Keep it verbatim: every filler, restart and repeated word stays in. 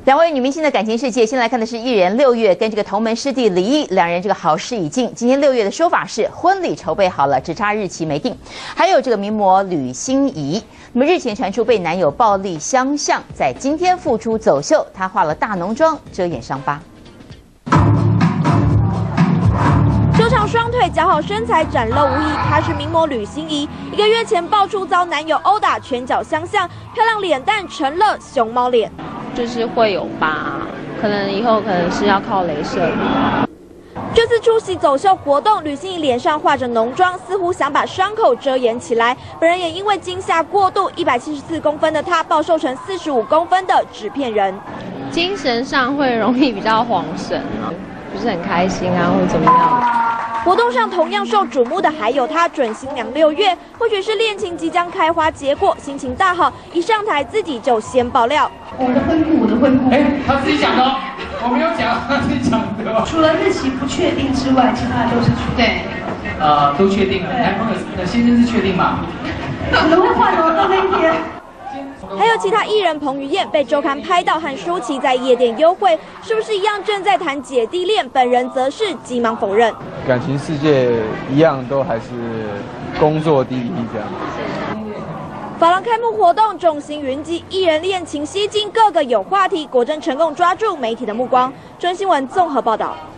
两位女明星的感情世界，先来看的是艺人六月跟这个同门师弟李毅两人这个好事已尽。今天六月的说法是婚礼筹备好了，只差日期没定。还有这个名模吕欣怡，那么日前传出被男友暴力相向，在今天复出走秀，她化了大浓妆遮掩伤疤。 修长双腿，姣好身材展露无遗。她是名模吕欣怡，一个月前爆出遭男友殴打，拳脚相向，漂亮脸蛋成了熊猫脸， 就是会有疤，可能以后可能是要靠雷射。 这次出席走秀活动，吕欣怡脸上画着浓妆，似乎想把伤口遮掩起来。本人也因为惊吓过度，一百七十四公分的她暴瘦成四十五公分的纸片人， 精神上会容易比较恍神啊，不是很开心啊，或者怎么样。 活动上同样受瞩目的还有她准新娘六月，或许是恋情即将开花结果，心情大好，一上台自己就先爆料。 我的婚顾，我的婚顾， 哎，他自己讲的哦，我没有讲，他自己讲的哦。 除了日期不确定之外，其他都是确定。 呃，都确定了。男朋友的先生是确定吗？ 可能会换哦，到那一天。 还有其他艺人彭于晏被周刊拍到和舒淇在夜店幽会，是不是一样正在谈姐弟恋？本人则是急忙否认。 感情世界一样，都还是工作第一这样。 发廊开幕活动众星云集，艺人恋情吸睛，个个有话题，果真成功抓住媒体的目光。真新闻综合报道。